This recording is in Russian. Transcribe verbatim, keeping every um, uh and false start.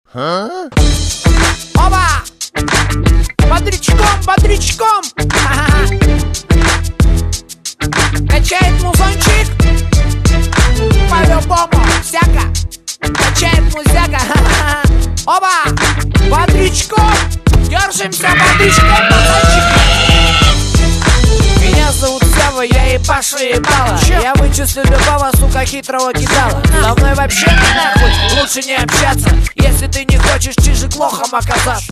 А? Оба! Бодрячком, бодрячком! Качает музончик. По-любому всяко. Качает музяка. Оба! Бодрячком! Держимся бодрячком, музончик. Меня зовут Сева, я ебашу ебало. Я вычислю любого, сука, хитрого кидала. Со мной вообще нахуй лучше не общаться, если ты не хочешь чижик лохом оказаться.